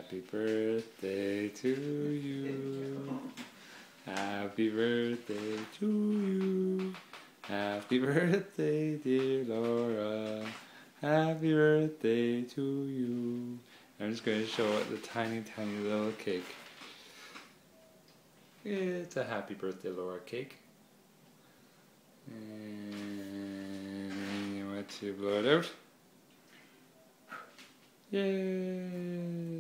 Happy birthday to you. Happy birthday to you. Happy birthday, dear Laura. Happy birthday to you. I'm just going to show it the tiny, tiny little cake. It's a happy birthday, Laura cake. And you want to blow it out? Yay!